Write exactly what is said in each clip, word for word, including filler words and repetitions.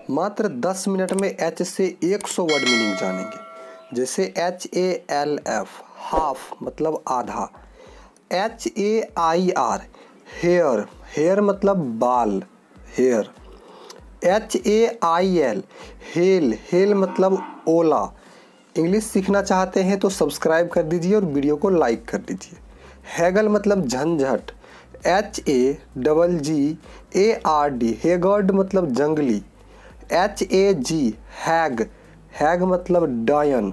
मात्र दस मिनट में एच से सौ वर्ड मीनिंग जानेंगे। जैसे H A L F half मतलब आधा, H A I R hair hair मतलब बाल hair, H A I L hail hail मतलब ओला। इंग्लिश सीखना चाहते हैं तो सब्सक्राइब कर दीजिए और वीडियो को लाइक कर दीजिए। हैगल मतलब झंझट, H A double G A R D haggard मतलब जंगली, H A G hag hag मतलब डायन,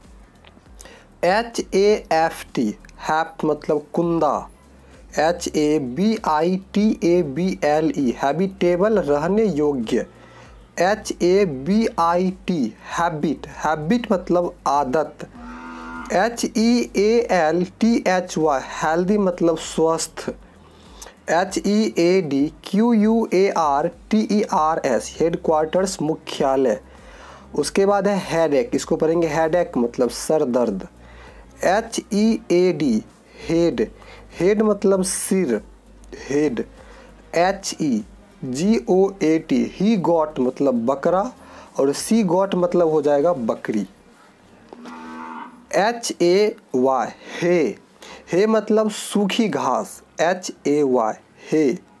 H A F T haft मतलब कुंदा, H A B I T A B L E habitable रहने योग्य, H A B I T habit habit मतलब आदत, H E A L T H Y healthy मतलब स्वस्थ, H E A D Q U A R T E R S headquarters मुख्यालय। उसके बाद है हेडेक, इसको पढ़ेंगे हेडेक मतलब सर दर्द, H E A D head head मतलब सिर head, H E G O A T he goat मतलब बकरा और सी गॉट मतलब हो जाएगा बकरी, एच ए वाई हे हे मतलब सूखी घास H A Y hay,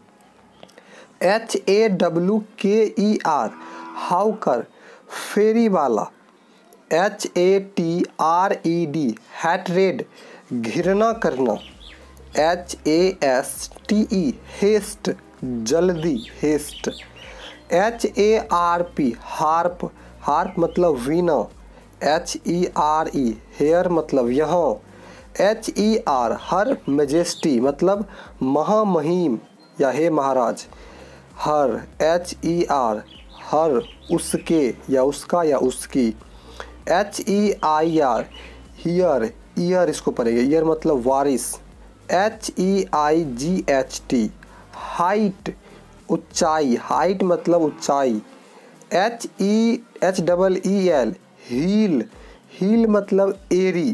H A W K E R hawker फेरी वाला, H A T R E D hatred घृणा करना, H A S T E haste जल्दी haste, H A R P harp harp मतलब वीणा, H E R E here मतलब यहाँ, H E R her majesty मतलब महामहिम या हे महाराज हर, एच ई आर हर उसके या उसका या उसकी, H E I R heir heir इसको पढ़ेंगे ईयर मतलब वारिस, H E I G H T height ऊंचाई हाइट मतलब ऊंचाई, H E H double E L heel heel मतलब एरी,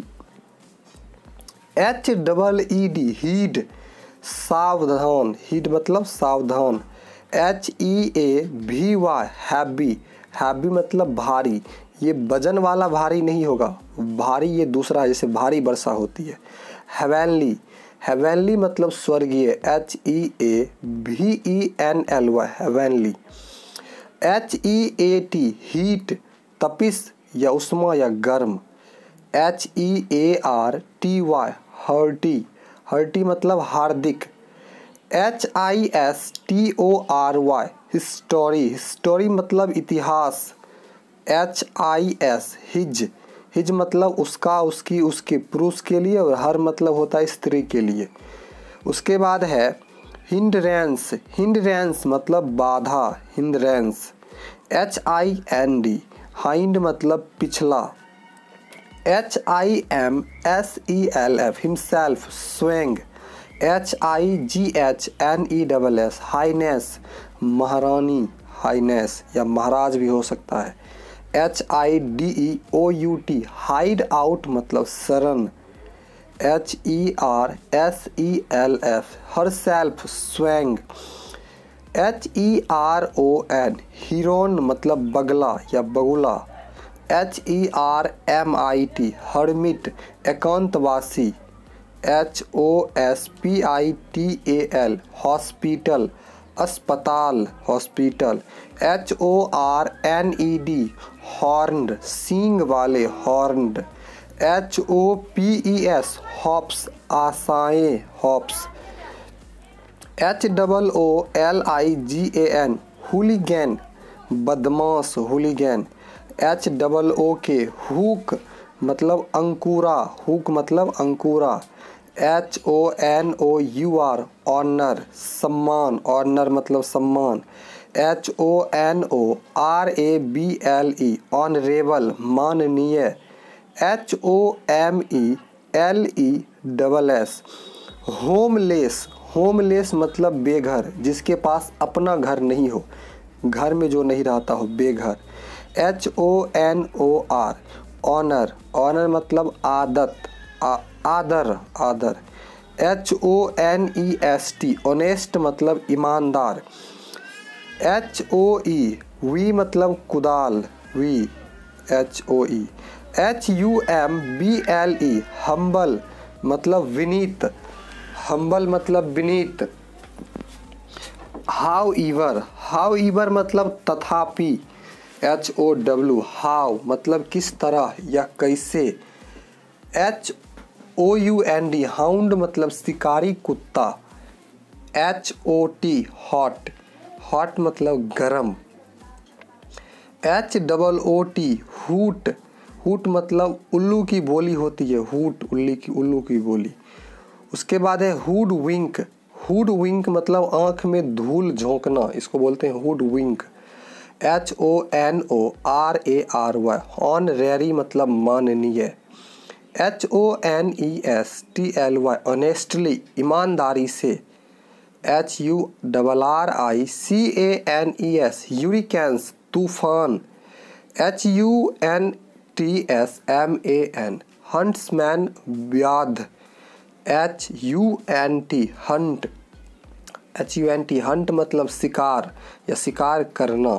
H double E D heed सावधान हीड मतलब सावधान, एच ई ए भी वाई हैवी हैवी मतलब भारी, ये वजन वाला भारी नहीं होगा, भारी ये दूसरा जैसे भारी वर्षा होती है, हेवेनली हेवेनली मतलब स्वर्गीय, H E A V E N L Y heavenly, H E A T heat तपिश या उष्मा या गर्म, H E A R T Y hearty hearty मतलब हार्दिक, H I S T O R Y history history मतलब इतिहास, H I S his his मतलब उसका उसकी उसके पुरुष के लिए और हर मतलब होता है स्त्री के लिए। उसके बाद है हिंड्रेंस हिंड्रेंस मतलब बाधा hindrance, H I N D hind मतलब पिछला, H I M S E L F himself स्वयं, H I G H N E double S highness महारानी हाइनेस या महाराज भी हो सकता है, H I D E O U T hideout मतलब शरण, H E R S E L F herself स्वयं, H E R O N heron मतलब बगला या बगुला, H E R M I T hermit एकांतवासी, H O S P I T A L hospital अस्पताल hospital, H O R N E D horned सींग वाले horned, H O P E S hopes आशाएं hopes, H double O L I G A N hooligan बदमाश hooligan, H double ओ के hook मतलब अंकुरा hook मतलब अंकुरा, H O N O U R honour सम्मान ऑनर मतलब सम्मान, H O N O R A B L E honourable माननीय, H O M E L E double S homeless homeless मतलब बेघर जिसके पास अपना घर नहीं हो, घर में जो नहीं रहता हो बेघर, H O N O R honour honour मतलब आदत आ, आदर आदर, एच ओ एन ई एस टी ऑनेस्ट मतलब ईमानदार, एच ओ ई वी मतलब कुदाल, V H O E. H U M B L E humble मतलब विनीत, हम्बल मतलब विनीत। हाउ ईवर, हाउ ईवर मतलब तथापि, एच ओ डब्ल्यू हाउ मतलब किस तरह या कैसे। H O U N D hound मतलब शिकारी कुत्ता। H O T hot, hot मतलब गरम। H double O T hoot, hoot मतलब उल्लू की बोली होती है, हूट उल्ली की उल्लू की बोली। उसके बाद है हुड विंक, हुड विंक मतलब आँख में धूल झोंकना, इसको बोलते हैं hoodwink. H O N O R A R Y honorary मतलब माननीय। एच ओ एन ई S T L Y honestly ईमानदारी से। H U double R I C A N E S hurricanes तूफान। H U N T S M A N huntsman व्याध। H U N T hunt, H U N T hunt मतलब शिकार या शिकार करना।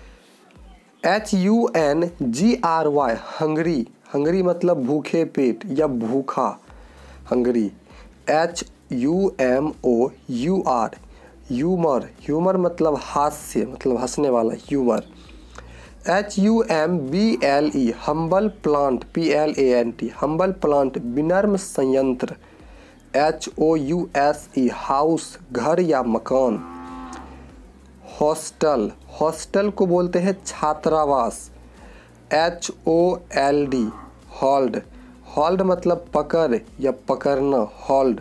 H U N G R Y hungry, hungry मतलब भूखे पेट या भूखा, hungry. H U M O U R humour, humour मतलब हास्य मतलब हंसने वाला, humour. H U M B L E humble plant, P L A N T humble plant विनम्र संयंत्र। H O U S E house घर या मकान। हॉस्टल, हॉस्टल को बोलते हैं छात्रावास। H O L D hold, hold मतलब पकड़ या पकड़ना, hold.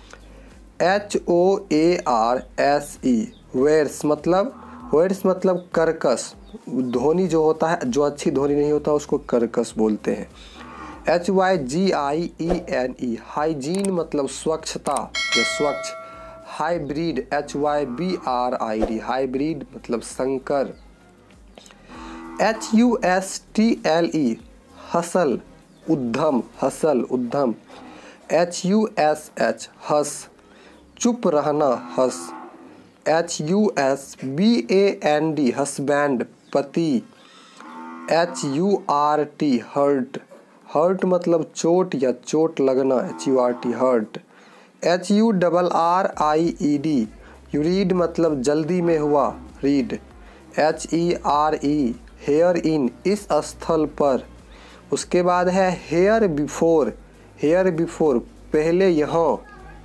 H O A are S E hoarse मतलब, वेयर्स मतलब कर्कश, ध्वनि जो होता है, जो अच्छी ध्वनि नहीं होता उसको कर्कश बोलते हैं। H Y G I E N E hygiene मतलब स्वच्छता या स्वच्छ। Hybrid, H Y B R I D hybrid मतलब संकर। H U S T L E hustle उद्यम, हसल उद्यम। H U S H hush चुप रहना, hush. H U S B A N D husband पति। H U R T hurt, hurt मतलब चोट या चोट लगना, H U R T hurt. H U double R I E D hurried मतलब जल्दी में हुआ, रीड। H E R E herein इस स्थल पर। उसके बाद है हेयर बिफोर, हेयर बिफोर पहले यहाँ।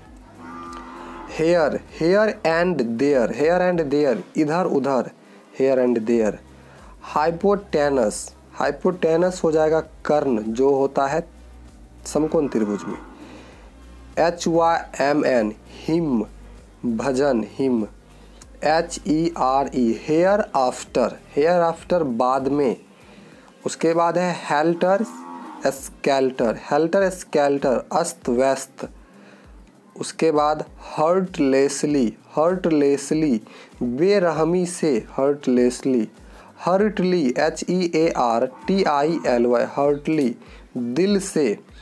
Here, here and there, here and there इधर उधर, here and there. Hypotenuse, hypotenuse हो जाएगा कर्ण जो होता है समकोण त्रिभुज में। H Y M N hymn भजन, hymn. H E R E hereafter, hereafter बाद में। उसके बाद है हेल्टर स्केल्टर, हेल्टर स्केल्टर अस्त व्यस्त। उसके बाद हर्टलेसली, हर्टलेसली बेरहमी से, heartlessly. Heartily, H E A R T I L Y heartily दिल से।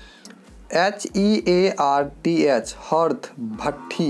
H E A R T H hearth भट्ठी।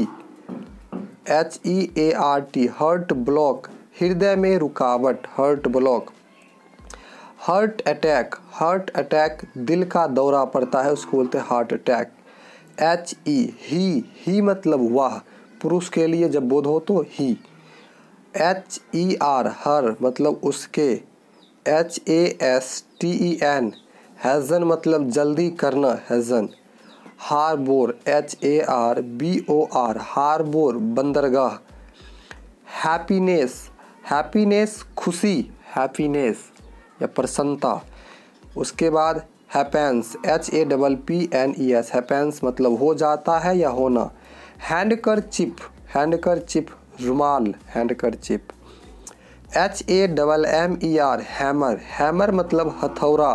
H E A R T heart block हृदय में रुकावट, heart block. Heart attack, heart attack दिल का दौरा पड़ता है उसको बोलते हैं heart attack. H E he, he मतलब वह, पुरुष के लिए जब बोध हो तो ही। एच ई आर हर मतलब उसके। H A S T E N hasten मतलब जल्दी करना, hasten. Harbour, H A R B O R harbour बंदरगाह। हैप्पीनेस, हैप्पीनेस खुशी, हैप्पीनेस या प्रसन्नता। उसके बाद happens, H A double P E E S happens मतलब हो जाता है या होना। हैंडकरचिप, हैंडकरचिप रुमाल, handkerchief. H A double M E R hammer, hammer मतलब हथौड़ा।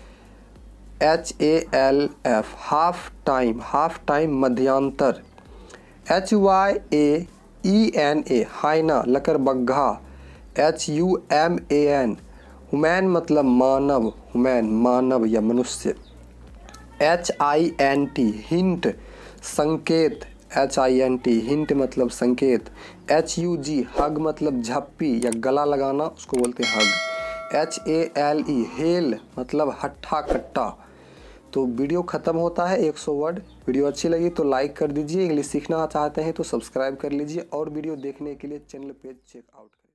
H A L F half time, half time मध्यांतर। H Y A E N A hyena लकड़बग्घा। H U M A N human मतलब मानव, human मानव या मनुष्य। H I N T hint संकेत। H I N T hint मतलब संकेत। एच यू जी हग मतलब झप्पी या गला लगाना, उसको बोलते हैं hug. H A L E hale मतलब हट्ठा कट्टा। तो वीडियो ख़त्म होता है एक सौ वर्ड। वीडियो अच्छी लगी तो लाइक कर दीजिए। इंग्लिश सीखना चाहते हैं तो सब्सक्राइब कर लीजिए और वीडियो देखने के लिए चैनल पेज चेकआउट करें।